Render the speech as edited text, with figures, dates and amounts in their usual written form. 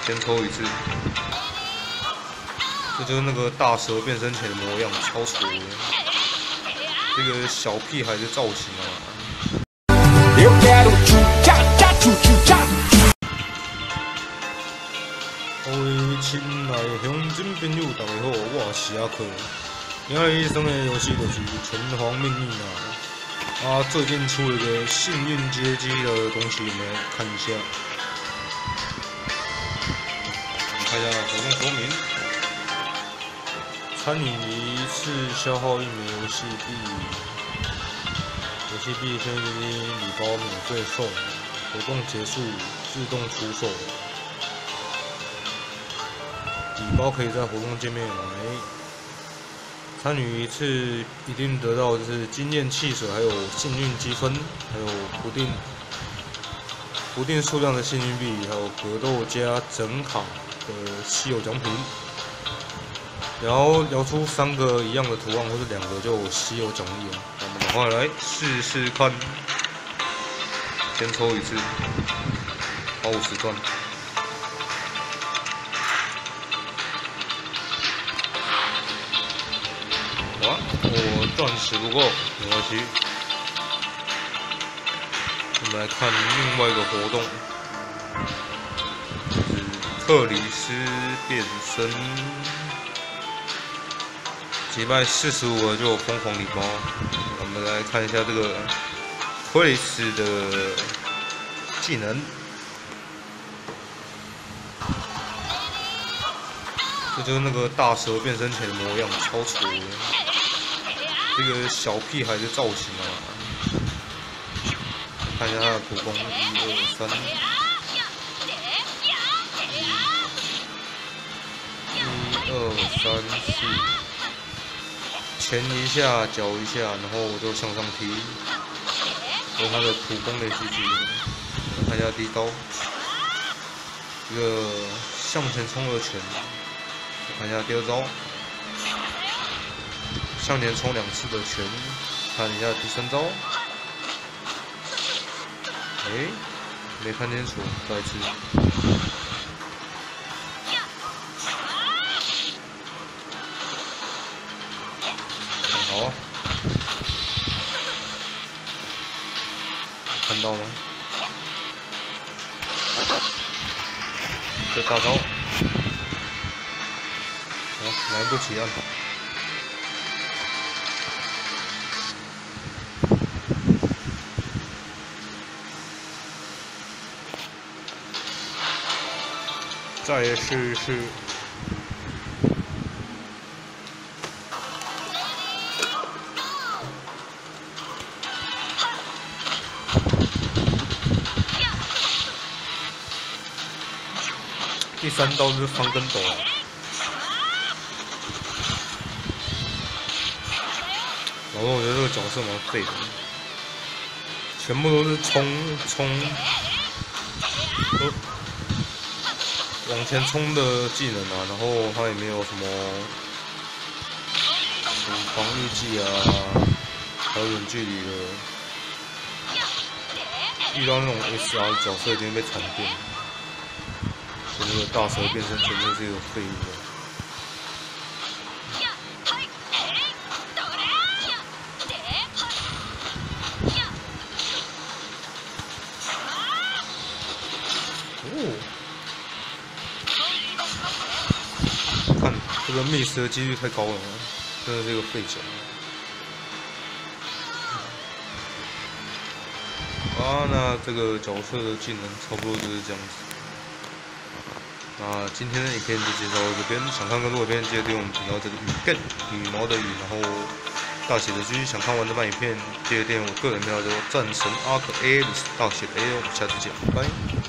先抽一次。这就是那个大蛇变身前的模样，超丑的。这个小屁孩的造型啊！各位亲爱的乡亲朋友，大家好，我是阿克。今日生的游戏就是《拳皇命运》啊。最近出了一个幸运街机的东西，我们来看一下。看一下活动说明。参与一次消耗1枚游戏币，游戏币幸运礼包免费送，活动结束自动出售。礼包可以在活动界面买。参与一次一定得到就是经验汽水，还有幸运积分，还有不定数量的幸运币，还有格斗加整卡的稀有奖品。然后聊出3个一样的图案，或者2个就有稀有奖励了。我们赶快来试试看。先抽一次，花50钻。啊，我钻石不够，没关系。我们来看另外一个活动，就是克里斯变身。击败45个就有疯狂礼包。我们来看一下这个克里斯的技能。这就是那个大蛇变身前的模样，超丑的。这个小屁孩的造型啊！看一下他的普攻，1、2、3。1、2、3、4。前一下，脚一下，然后我就向上踢，有他的普攻连续技。看一下第一刀，一个向前冲的拳。看一下第2招，向前冲2次的拳。看一下第3招，没看清楚，再一次。好，看到吗？这大招，来不及啊！再试试。第3刀是翻跟斗，然后我觉得这个角色蛮废的，全部都是冲，往前冲的技能啊，然后他也没有什么防御技啊，还有远距离的，遇到那种 SR 角色已经被惨电。那个大蛇变身前面是一个废物。看这个 miss 的几率太高了，真的是一个废角。那这个角色的技能差不多就是这样子。那今天的影片就介绍到这边，想看更多影片记得订阅我们频道这个羽毛的羽，然后大写的 G。想看完整版影片记得订阅我个人频道叫战神阿可 Alice 大写的 A。我们下次见，拜拜。